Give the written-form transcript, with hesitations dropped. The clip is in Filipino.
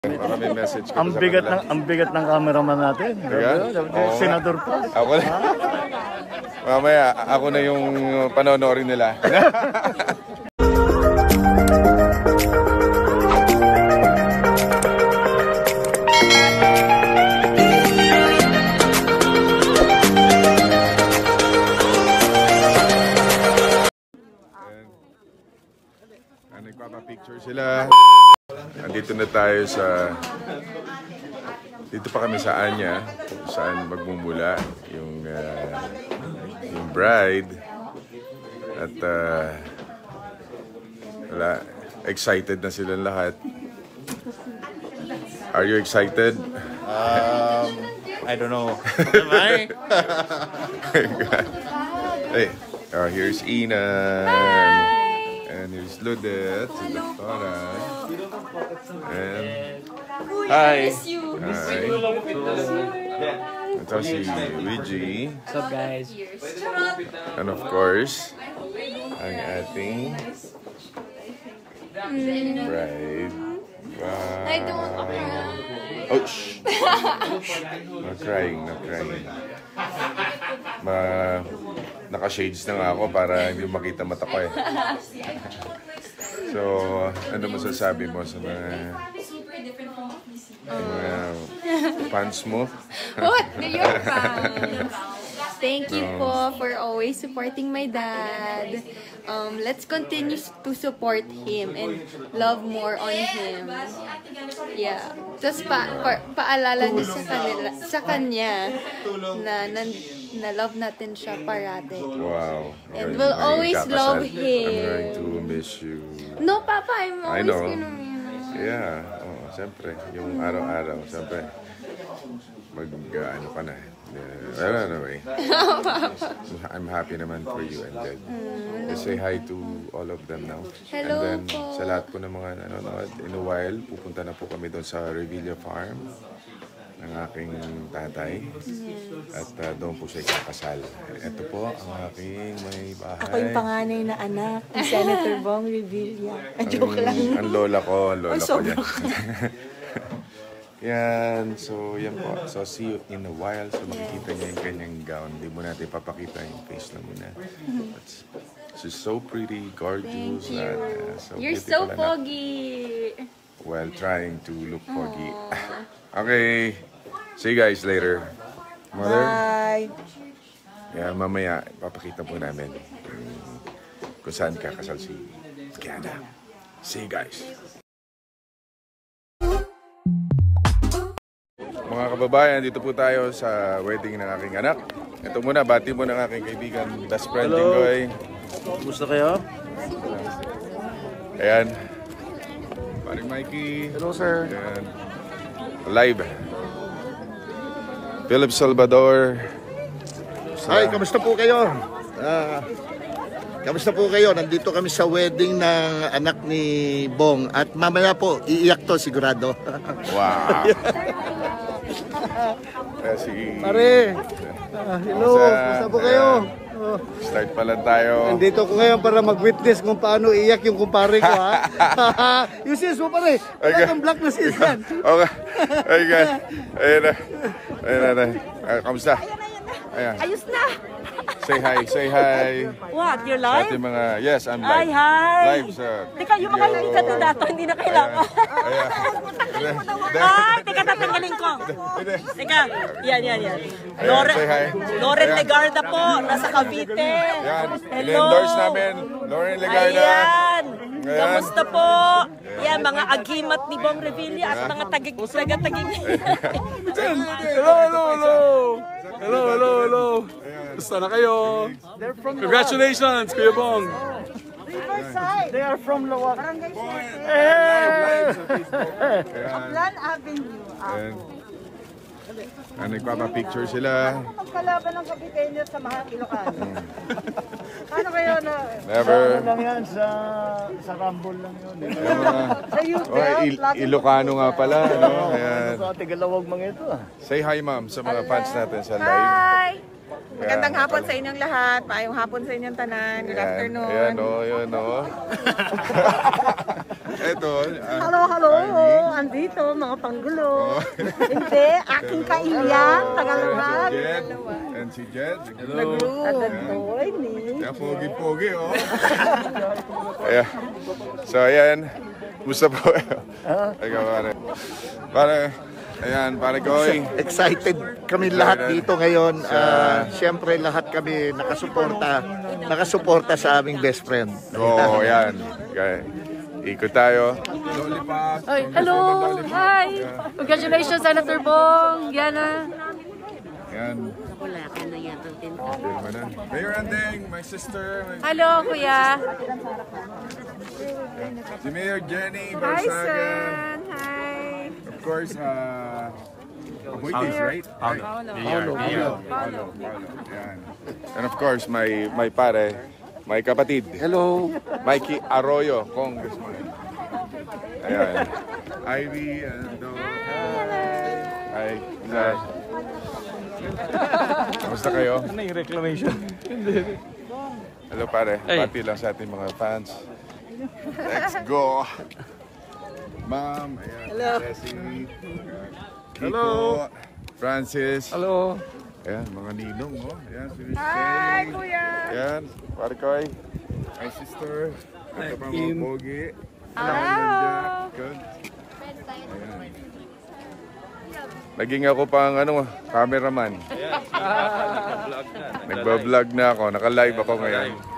Baka may message ka Ang bigat ng cameraman natin. Senador pa. Ako na. Mamaya, ako na yung panonorin nila. Nagpapapicture sila. Andito na tayo sa... Dito pa kami sa Anya, kung saan magmumula yung bride. At wala, excited na silang lahat. Are you excited? I don't know. Hey, here's Ina. And here's Ludet. And hi. Hi. Ito si Luigi. What's up, guys? And of course, ang ating bride. Wow. I don't cry. Oh, shh. Not crying, not crying. Naka-shades na nga ako para hindi makita mata ko eh. So, ano masasabi mo sa mga fans mo? What? You're proud. Thank you po for always supporting my dad. Let's continue to support him and love more on him. Yeah. Tapos paalala niyo sa kanya na love natin siya parate. Wow. And we'll always love him. I'm going to miss you. No, Papa, I'm always gonna miss you. Yeah. Oh, siyempre. Yung araw-araw, siyempre. Ano ka na. Well, anyway. I'm happy naman for you and Dad. Let's say hi to all of them now. Hello and then po. sa lahat po ng mga nanonood, in a while, pupunta na po kami doon sa Revilla Farm ng aking tatay. At doon po siya ikakasal. Ito po ang aking may bahay. Ako yung panganay na anak ni Senator Bong Revilla. Joke lang. Ang lola ko yan. Oh, Yan, so yan po. So see you in a while. So makikita niya yung kanyang gown. Hindi mo natin papakita yung face na muna. She's so pretty, gorgeous. Thank you. So You're so beautiful, foggy. While trying to look foggy. Okay. See you guys later. Mother? Bye! Yeah, mamaya papakita po namin kung saan kakasal si Kiana. See you guys. Mga kababayan, dito po tayo sa wedding ng aking anak. Ito muna, bati mo ng aking kaibigan, best friend, Jinggoy. Kumusta kayo? Ayan. Paring Mikey. Hello, sir. Ayan. Live. Philip Salvador. Hi, kamusta po kayo? Kamusta po kayo? Nandito kami sa wedding ng anak ni Bong. At mamaya po, iiyak to sigurado. Wow. Si... Pare! Hello! Kumusta po kayo? Start pa lang tayo. Nandito ko ngayon para mag-witness kung paano iyak yung kumpare ko, ha? Yung sis mo, pare! Wala kang black na sis yan! Okay. Okay. Ayan na. Ayan na. Kamusta? Ayan. Ayos na! Say hi, say hi. What? You're Sa live? ating mga, yes, I'm live. Ay, hi! Live sa... Teka, yung mga hindi kandidato, hindi na kailangan. Ayan. Ay, teka, tatanggalin ko. Teka, yan. Ayan, say hi. Loren Ayan. Legarda po, nasa Cavite. Yan. Hello. In-endorse namin, Loren Legarda. Ayan. Ayan. Kamusta po? Yan, mga agimat ni Bong Revilla at mga taga-tagig. Hello. Gusto na kayo? Congratulations, Kuya Bong. They are from Lawak. Plan Avenue. Nagpapapicture sila. Magkalaban ng Cavite sa mga Ilocano. Paano kayo na? Never. Lang yan sa Rumble lang yun. Sa youth, Ilocano nga pala. No? Ayan. Sa Tigalawag mga ito, Say hi, ma'am, sa mga fans natin sa live. Hi! Magandang hapon sa inyong lahat. Maayong hapon sa inyong tanan. Good afternoon. Ayan o, ayan o. Eto. Hello. Andito, mga panggulo. Hindi, aking kaibigan, Tagaluhan. Jed. And si Jed. Boy, ni. Kaya pogi-pogi, oh. Ayan. So, ayan. Musta po kayo? Ikaw, pare. Pare, ayan, pare Koy. Excited kami lahat dito ngayon. Siyempre lahat kami nakasuporta sa aming best friend. Oo, ayan. Okay. Ikot tayo. Ay, hello! Hi! Congratulations, Senator Bong! Yana! Ayan. Wala ka na yata. Mayor Andeng, my sister. Hello, Kuya! Si Mayor Jenny Hi, Barsaga. son. Hi. Of course, Aboites, right? Paulo. Ayan. And of course, my pare, my kapatid. Hello. Mikey Arroyo, Congressman. Ayan. Ivy and Hi. Kamusta kayo? Ano yung reclamation? Hello pare, pati lang sa ating mga fans. Let's go! Ma'am, ayan. Hello. Jessie. Hello. Francis. Hello. Ayan, mga ninong, oh. Ayan, si Hi, Kuya. Ayan, pare Koy. My sister. Ito pa mga pogi. Hello. Good. Ayan. Naging ako pang cameraman. Nagbablog na ako. Naka-live ako ngayon.